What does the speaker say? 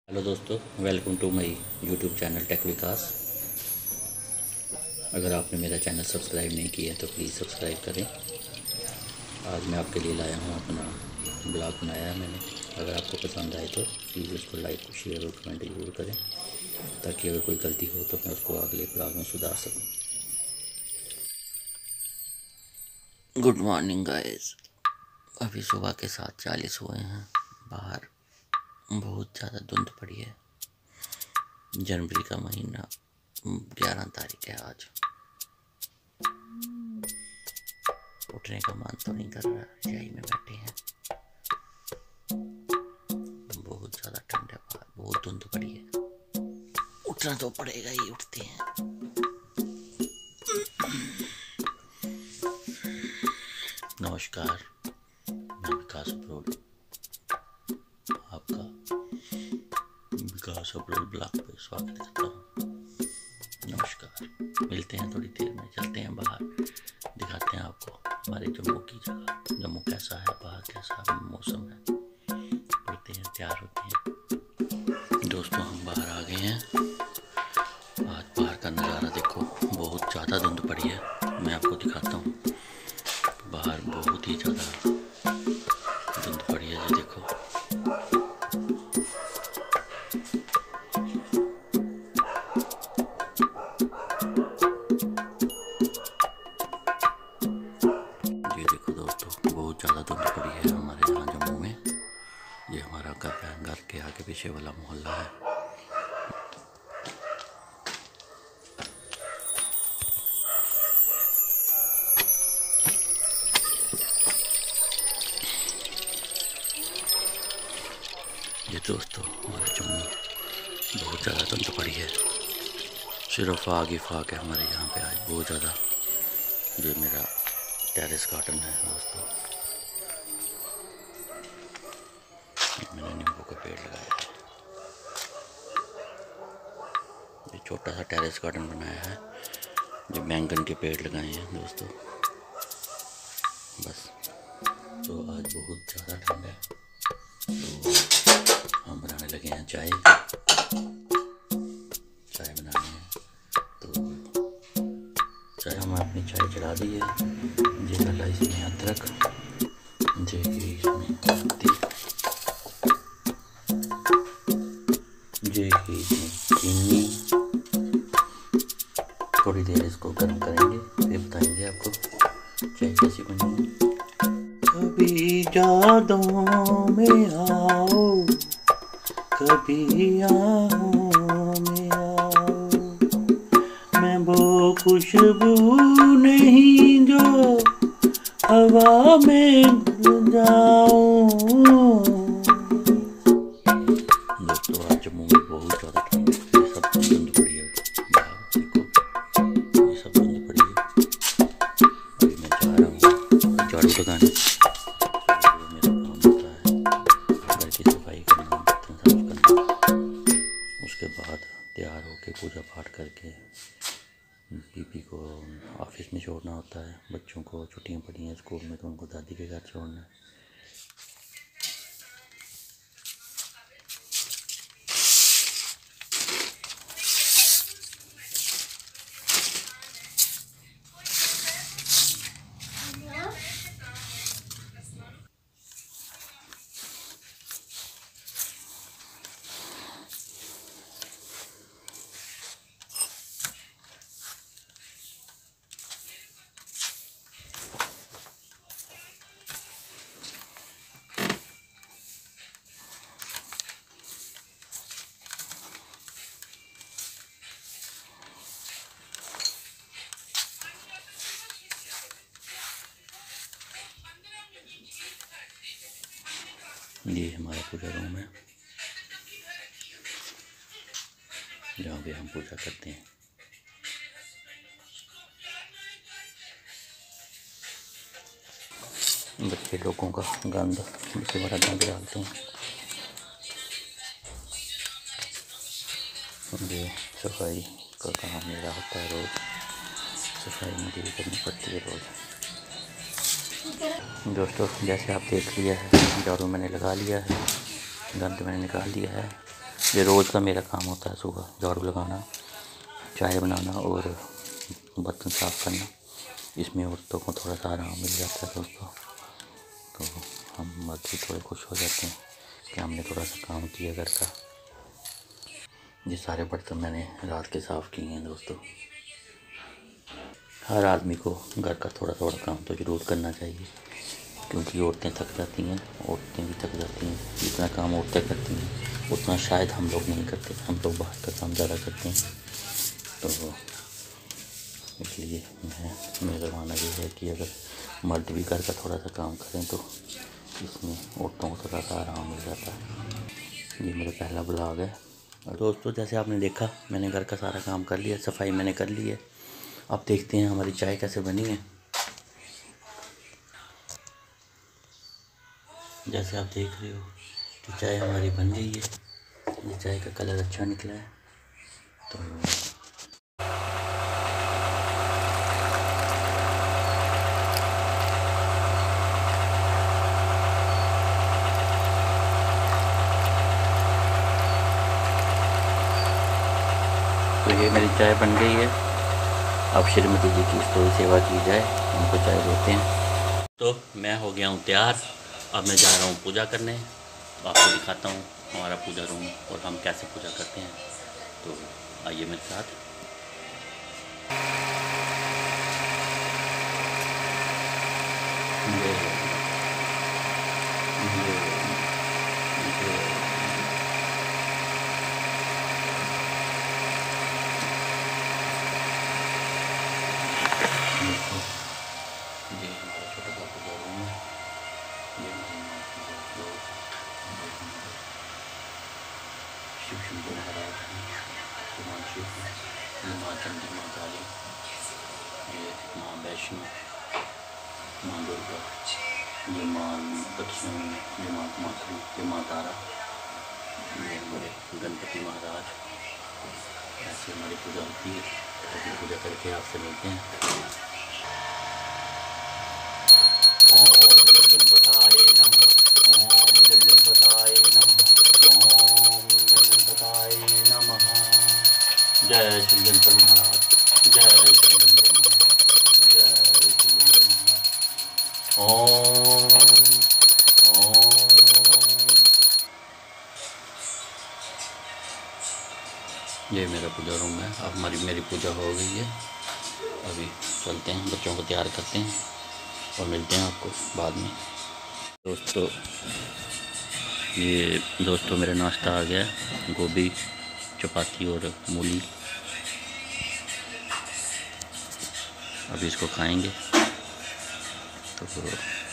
Hello दोस्तों, welcome to my YouTube channel tech Vikas. अगर आपने मेरा चैनल सब्सक्राइब नहीं किया है तो प्लीज़ सब्सक्राइब करें। आज मैं आपके लिए लाया हूँ, अपना ब्लॉग बनाया है मैंने। अगर आपको पसंद आए तो प्लीज़ उसको लाइक, शेयर और कमेंट ज़रूर करें, ताकि अगर कोई गलती हो तो मैं उसको अगले ब्लॉग में सुधार सकूँ। Good morning guys. अभी सुबह के 7:40 हुए हैं। बाहर बहुत ज़्यादा धुंध पड़ी है। जनवरी का महीना, 11 तारीख है आज। उठने का मन तो नहीं कर रहा, रजाई में बैठे हैं। बहुत ज़्यादा ठंड है बाहर, बहुत धुंध पड़ी है। उठना तो पड़ेगा ही, उठते हैं। नमस्कार, मैं विकास अब्रोल, आपका विकास अब्रोल ब्लॉग पे स्वागत करता हूँ। नमस्कार, मिलते हैं थोड़ी देर में, चलते हैं बाहर, दिखाते हैं आपको हमारे जम्मू की जगह। जम्मू कैसा है, बाहर कैसा मौसम है, पढ़ते हैं, तैयार होते हैं। दोस्तों, हम बाहर आ गए हैं। आज बाहर का नज़ारा देखो, बहुत ज़्यादा धुंध पड़ी है। मैं आपको दिखाता हूँ, बाहर बहुत ही ज़्यादा धुंध पड़ी है। ये देखो, ये देखो दोस्तों, बहुत ज़्यादा धुंध पड़ी है हमारे यहाँ जम्मू में। ये हमारा घर है, घर के आगे पीछे वाला मोहल्ला है। ये दोस्तों, हमारे जम्मू बहुत ज़्यादा धुंध पड़ी है। सिर्फ फाग ही फाग है हमारे यहाँ पे आज, बहुत ज़्यादा। ये मेरा टेरेस गार्डन है दोस्तों। मैंने नींबू का पेड़ लगाया है। ये छोटा सा टेरेस गार्डन बनाया है। ये बैंगन के पेड़ लगाए हैं दोस्तों। बस, तो आज बहुत ज़्यादा ठंड है, तो हम बनाने लगे हैं चाय बनानी है। तो चाय, हम अपनी चाय चढ़ा दी है। ये डाला इसमें अदरक, ये इसमें हल्दी, ये इसमें चीनी। थोड़ी देर इसको गर्म करेंगे, फिर बताएंगे आपको चाय कैसी बनी है। कभी यादों में आओ, कभी आहों में आओ, मैं वो खुशबू नहीं जो हवा में जाऊं। दोस्तों, आज जम्मू में बहुत ज़्यादा ठंड है। ये सब धुंध पड़ी है बाहर, देखो, ये सब धुंध पड़ी है। अभी मैं जा रहा हूँ झाड़ू लगाने। मेरा काम होता है घर की सफाई करना, बर्तन साफ करना। उसके बाद तैयार होके पूजा पाठ करके बीबी को ऑफिस में छोड़ना होता है। बच्चों को छुट्टियां पड़ी हैं स्कूल में, तो उनको दादी के घर छोड़ना है। ये हमारा पूजा रूम है, जहाँ पे हम पूजा करते हैं। बच्चे लोगों का गंद, बच्चे बड़ा गंद डालते हैं। ये सफाई का काम मेरा होता है, रोज़ सफाई मुझे भी करनी पड़ती है रोज़। दोस्तों, जैसे आप देख लिया है, झाड़ू मैंने लगा लिया है, गंद मैंने निकाल दिया है। ये रोज़ का मेरा काम होता है, सुबह झाड़ू लगाना, चाय बनाना और बर्तन साफ़ करना। इसमें औरतों को थोड़ा सा आराम मिल जाता है दोस्तों, तो हम मर्द भी थोड़े खुश हो जाते हैं कि हमने थोड़ा सा काम किया घर का। ये सारे बर्तन मैंने रात के साफ़ किए हैं दोस्तों। हर आदमी को घर का थोड़ा थोड़ा काम तो ज़रूर करना चाहिए, क्योंकि औरतें थक जाती हैं, औरतें भी थक जाती हैं। जितना काम औरतें करती हैं उतना शायद हम लोग नहीं करते, हम लोग बाहर का काम ज़्यादा करते हैं। तो इसलिए मेरा मानना ये है कि अगर मर्द भी घर का थोड़ा सा काम करें तो इसमें औरतों को थोड़ा सा आराम मिल जाता है। ये मेरा पहला ब्लॉग है। और दोस्तों जैसे आपने देखा, मैंने घर का सारा काम कर लिया, सफाई मैंने कर ली है। अब देखते हैं हमारी चाय कैसे बनी है। जैसे आप देख रहे हो कि चाय हमारी बन गई है। ये चाय का कलर अच्छा निकला है। तो ये मेरी चाय बन गई है। अब श्रीमती जी की थोड़ी सेवा की जाए, उनको चाय देते हैं। तो मैं हो गया हूँ तैयार। अब मैं जा रहा हूँ पूजा करने। तो आपको दिखाता हूँ हमारा पूजा रूम और हम कैसे पूजा करते हैं। तो आइए मेरे साथ। ये हमारा छोटा सा पूजा रूम है। ये शिव शंभू महाराज, माँ शिव, माँ चंडी, माँ काली, ये माँ वैष्णो, माँ दुर्गा, ये माँ दक्षिणी, ये माँ कुमारी, ये माँ तारा, ये हमारे गणपति महाराज। ऐसे हमारी पूजा होती है। तो पूजा करके आपसे मिलते हैं। ओम गणपताय नमः, ओम गणपताय नमः, ओम गणपताय नमः। जय श्री गणपति महाराज, जय श्री गणपति महाराज, जय श्री गणपति महाराज। ओम ये मेरा पूजा रूम है। अब मेरी पूजा हो गई है। अभी चलते हैं, बच्चों को तैयार करते हैं और मिलते हैं आपको बाद में। दोस्तों मेरा नाश्ता आ गया, गोभी, चपाती और मूली। अभी इसको खाएंगे। तो